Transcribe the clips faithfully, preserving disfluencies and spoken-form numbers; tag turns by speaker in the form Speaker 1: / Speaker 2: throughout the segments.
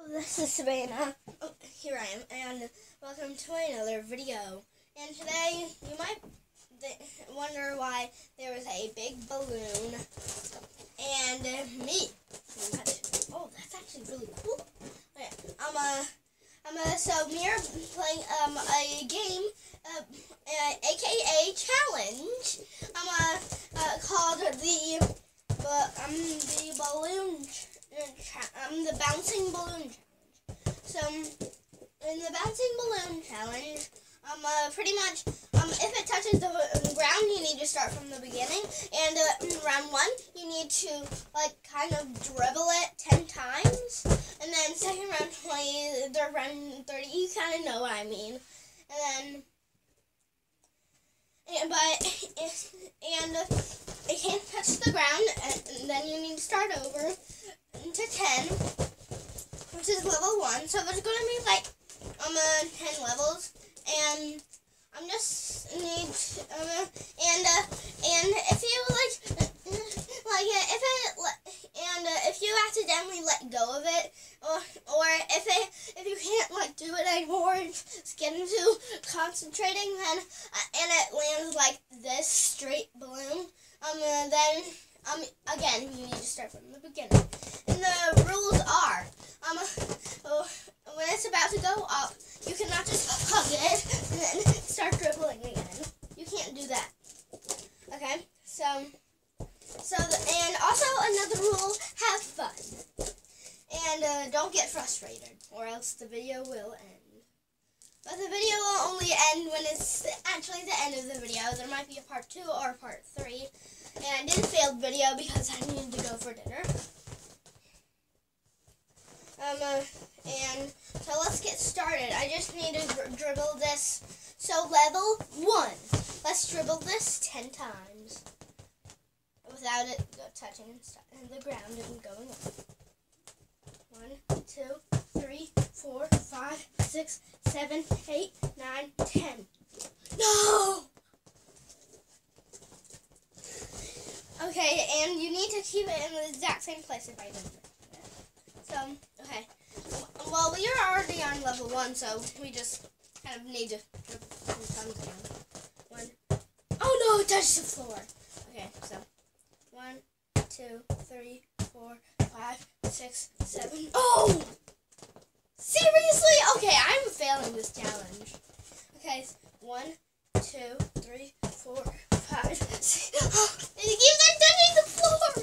Speaker 1: This is Savannah. Oh, here I am, and welcome to another video. And today, you might wonder why there was a big balloon and uh, me. Oh, that's actually really cool. Okay, I'm a, I'm a, so we are playing um a game, uh, uh, aka challenge. I'm a uh, called the, but um the balloon. Um, the bouncing balloon challenge. So, in the bouncing balloon challenge, um, uh, pretty much, um, if it touches the ground, you need to start from the beginning. And uh, in round one, you need to like kind of dribble it ten times. And then second round twenty, third round thirty. You kind of know what I mean. And then, and, but and uh, it can't touch the ground. And then you need to start over to ten, which is level one. So there's gonna be like um uh, ten levels, and I'm just need um and uh, and if you like like uh, if it and uh, if you accidentally let go of it, or or if it if you can't like do it anymore and just get into concentrating, then uh, and it lands like this straight balloon, um uh, then um again you need to start from the beginning. And the rules are, um, oh, when it's about to go up, you cannot just hug it and then start dribbling again. You can't do that. Okay, so, so, the, and also another rule, have fun. And uh, don't get frustrated, or else the video will end. But the video will only end when it's actually the end of the video. There might be a part two or a part three. And I did a failed video because I needed to go for dinner. Um, uh, and so let's get started. I just need to dri dribble this. So level one. Let's dribble this ten times without it touching the ground and going up. One, two, three, four, five, six, seven, eight, nine, ten. No! Okay, and you need to keep it in the exact same place if I didn't. So, okay. Well, we are already on level one, so we just kind of need to dribble some times again. One. Oh no, it touched the floor. Okay, so one, two, three, four, five, six, seven. Oh! Seriously? Okay, I'm failing this challenge. Okay, one, two, three, four, five, six. Oh, it keeps on touching the floor.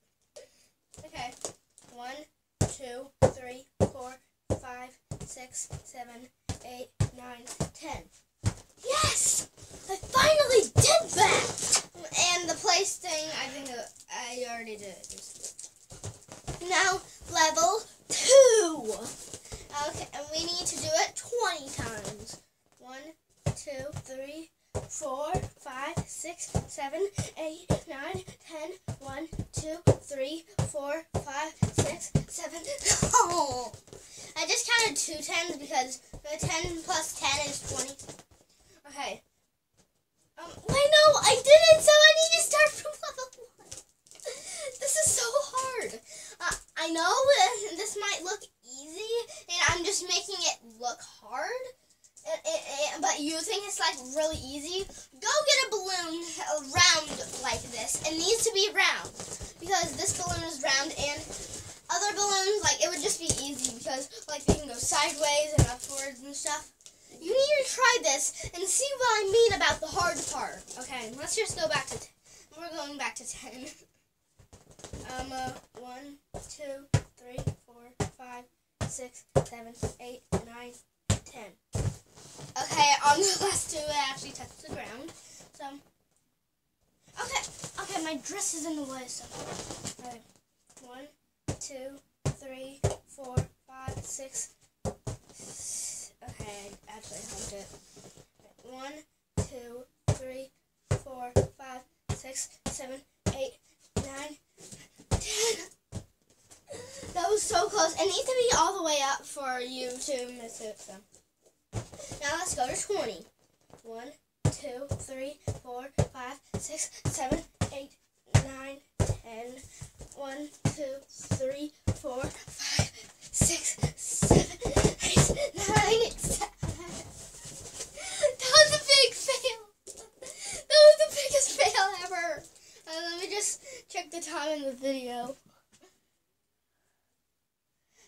Speaker 1: Okay, one. Two, three, four, five, six, seven, eight, nine, ten. Yes! I finally did that! And the place thing, I think I already did it. Now, level two. Okay, and we need to do it twenty times. One, two, three, four, five, six, seven, eight, nine, ten. One, two, three, four, five, six, seven. Oh! I just counted two tens because the ten plus ten is twenty. Okay. Um, wait, no, I didn't, so I need to start from level one. This is so hard. Uh, I know uh, this might look easy, and I'm just making it look hard. It, it, it, but you think it's like really easy? Go get a balloon round like this. It needs to be round because this balloon is round, and other balloons, like, it would just be easy because like they can go sideways and upwards and stuff. You need to try this and see what I mean about the hard part. Okay, let's just go back to ten. We're going back to ten. Um, uh, one, two, three, four, five, six, seven, eight, nine, ten. Okay, on the last two, it actually touched the ground. So, okay, okay, my dress is in the way. So, okay. One, two, three, four, five, six. Okay, I actually hugged it. One, two, three, four, five, six, seven, eight, nine, ten. That was so close. It needs to be all the way up for you to miss it. So. Now let's go to twenty. One, two, three, four, five, six, seven, eight, nine, ten. One, two, three, four, five, six,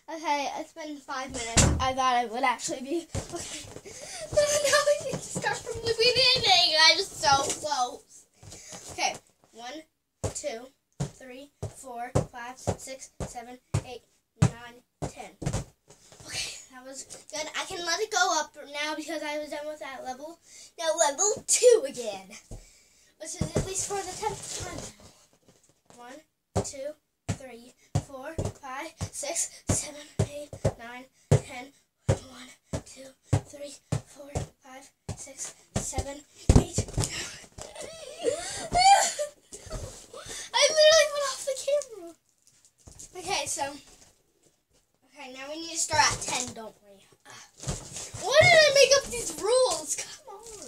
Speaker 1: Okay, it's been five minutes. I thought I would actually be. Okay. So now we need to start from the beginning. I'm just so close. Okay. One, two, three, four, five, six, seven, eight, nine, ten. Okay, that was good. I can let it go up now because I was done with that level. Now level two again. Which is at least for the tenth time now. One, two, three, four, five, six, seven, eight, nine, ten. One, two, three, four, five, six, seven, eight. I literally went off the camera. Okay, so okay, now we need to start at ten, don't we? Uh, why did I make up these rules? Come on.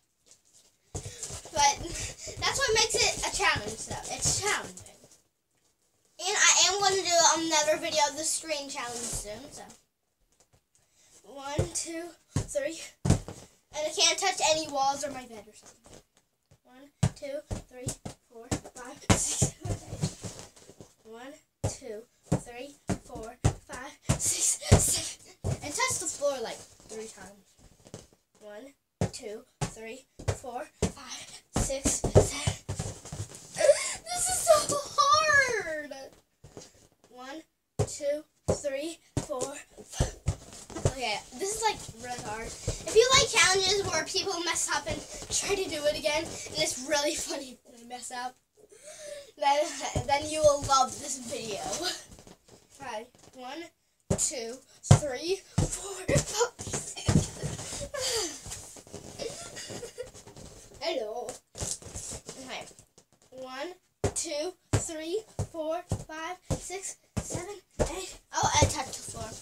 Speaker 1: But that's what makes it a challenge, though. It's challenging. And I am going to do another video of the screen challenge soon, so. One, two, three. And I can't touch any walls or my bed or something. One, two, three, four, five, six, seven, eight. One, two, three, four, five, six, seven. And touch the floor like three times. One, two, three, four, five, six, seven. This is so hard. One, two, three, four, five. Okay, this is like really hard. If you like challenges where people mess up and try to do it again, and it's really funny when they mess up, then then you will love this video. Alright, one, two, three, four, five, six. Hello. Okay. One, two, three, four, five, six, seven, eight. Oh, I touched the floor.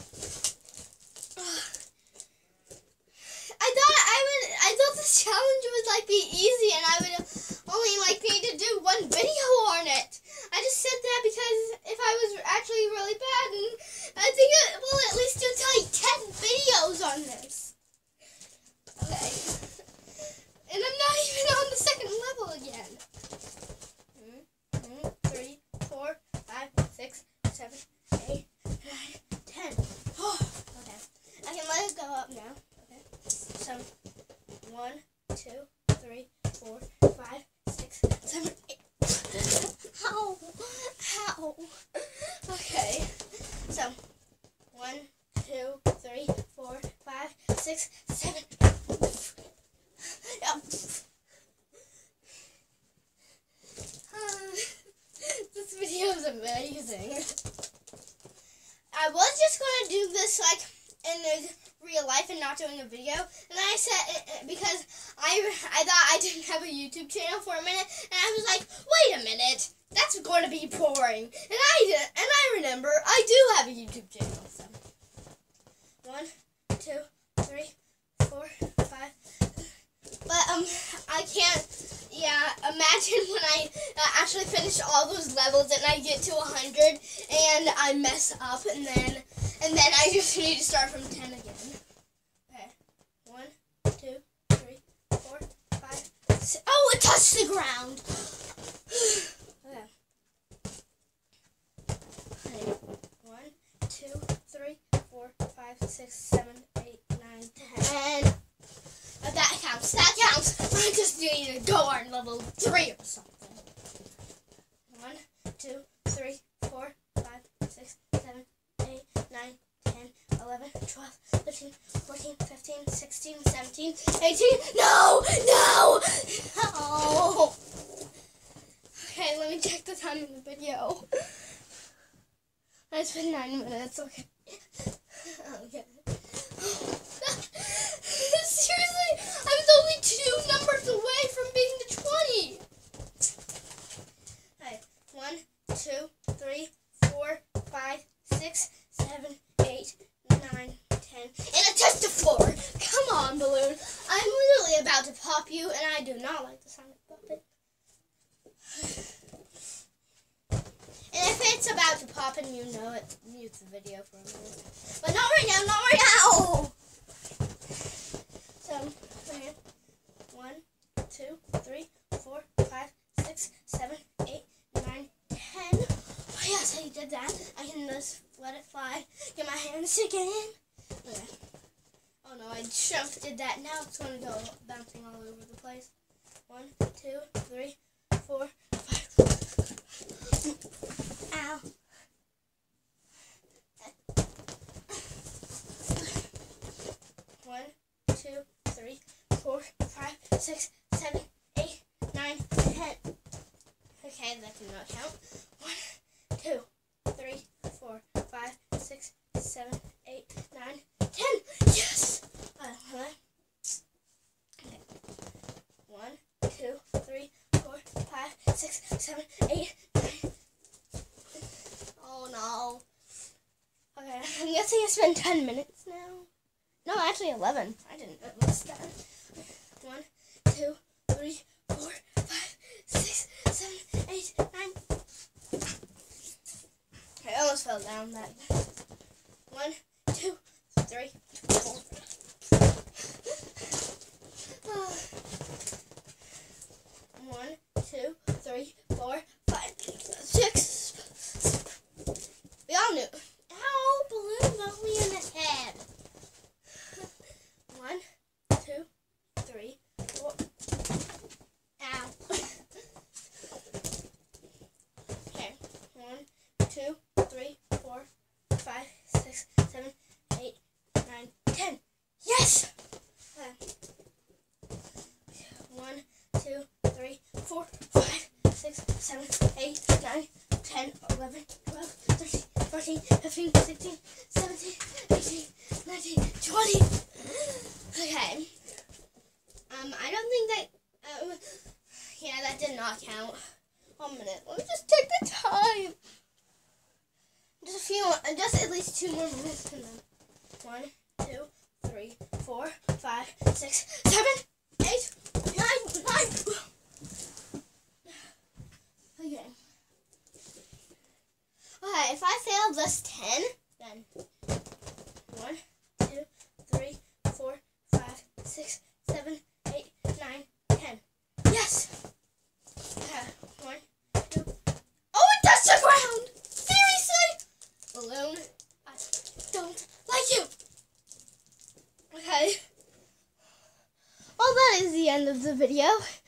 Speaker 1: I thought I would. I thought this challenge would like be easy, and I would only like need to do one video on it. I just said that because if I was actually really bad, and I think it will at least do like ten videos on this. Okay. And I'm not even on the second level again. Mm-hmm. Three, four, five, six, seven, eight, nine, ten. Oh, okay. I can let it go up now. Okay. So, one, two, three, four, five, six, seven, eight. Ow. Ow. Okay. So, one, two, three, four, five, six, seven, eight. Yep. Uh, this video is amazing. I was just going to do this like in the real life and not doing a video, and I said it because I I thought I didn't have a YouTube channel for a minute, and I was like, wait a minute, that's going to be boring. And I did, and I remember I do have a YouTube channel. So one, two, three, four, five. But um, I can't. Yeah, imagine when I uh, actually finish all those levels and I get to a hundred and I mess up, and then and then I just need to start from ten again. Okay, one, two, three, four, five, six. Oh, it touched the ground. Okay. Okay. One, two, three, four, five, six, seven, eight, nine, ten. That counts. That counts. I just need to go on level three or something. One, two, three, four, five, six, seven, eight, nine, ten, eleven, twelve, thirteen, fourteen, fifteen, sixteen, seventeen, eighteen. No! No! No! Okay, let me check the time in the video. It's been nine minutes. Okay. Okay. Seriously, I was only two numbers away from being to twenty. Okay, one, two, three, four, five, six, seven, eight, nine, ten, and I touched the floor. Come on, balloon. I'm literally about to pop you, and I do not like the sound of popping. And if it's about to pop and you know it, mute the video for a minute. But not right now, not right now! So, okay. One, two, three, four, five, six, seven, eight, nine, ten. Oh yes, I did that. I can just let it fly. Get my hands again. Okay. Oh no, I just did that. Now it's going to go bouncing all over the place. One, two, three, four, five. Ow. One, two, three, four, five, six, seven, eight, nine, ten. Okay, that did not count. One, two, three, four, five, six, seven, eight, nine, ten. Yes! Uh, okay. One, two, three, four, five, six, seven, eight, nine. Oh no. Okay, I'm guessing I spent ten minutes now. No, actually eleven. I didn't list that. One, two, three, four, five, six, seven, eight, nine. I almost fell down that. One, two, three, four. One, two, three, four, five, six. We all knew. Ow, balloon got me in the head. One, two, three, four. Ow. Okay. One, two, three, four, five, six, seven, eight, nine, ten. Yes! Okay. One, two, three, four, five, six, seven, eight, nine, ten, eleven, twelve, thirteen, fourteen, fifteen, sixteen, seventeen, eighteen, nineteen, twenty. Okay. Um, I don't think that, um, yeah, that did not count. One minute. Let me just take the time. Just a few, just at least two more minutes. And then one, two, three, four, five, six, seven, eight, nine, nine. Okay. Okay, if I fail this ten, then one, two, three, four, five, six, seven, eight, nine, ten. Yes! Okay, one, two. Oh, it touched the ground! Seriously? Balloon, I don't like you. Okay. Well, that is the end of the video.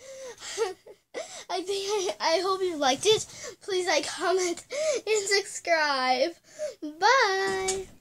Speaker 1: I think I, I hope you liked it. Please like, comment, and subscribe. Bye.